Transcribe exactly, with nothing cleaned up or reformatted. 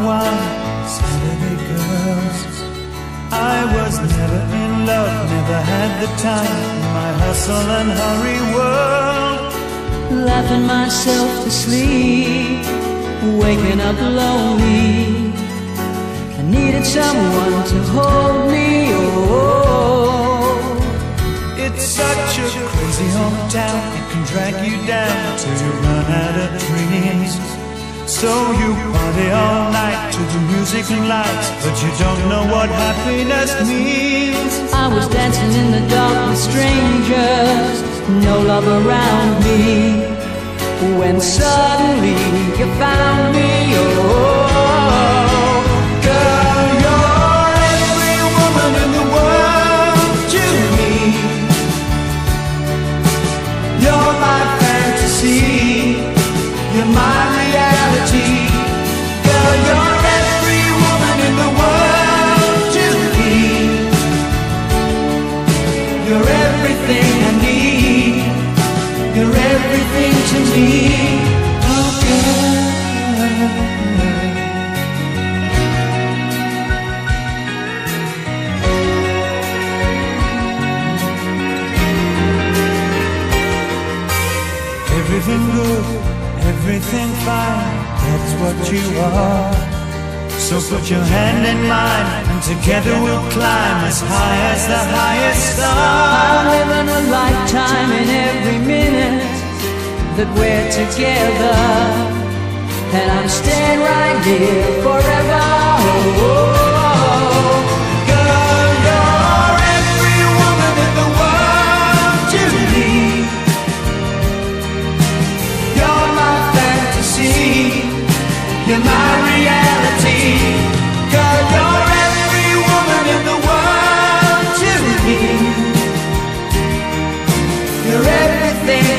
wine, Saturday girls. I was never in love, never had the time in my hustle and hurry world. Laughing myself to sleep, waking up lonely. I needed someone to hold me, oh. It's such a crazy hometown, it can drag you down till you run out of dreams. So you party all night to the music and lights, but you don't know what happiness means. I was dancing in the dark with strangers, no love around me, when suddenly you found me, oh. Girl, you're every woman in the world to me. You're my fantasy, you're my reality. Girl, you're every woman in the world to me. You're everything I need, you're everything to me. Oh girl, everything good, everything fine, that's what you are. So put your hand in mine, and together we'll climb as high as the highest star. I'm living a lifetime in every minute that we're together, and I'm staying right here forever, oh. Girl, you're every woman in the world to me. You're my fantasy, you're my reality. Girl, you're every woman in the world to me. You're everything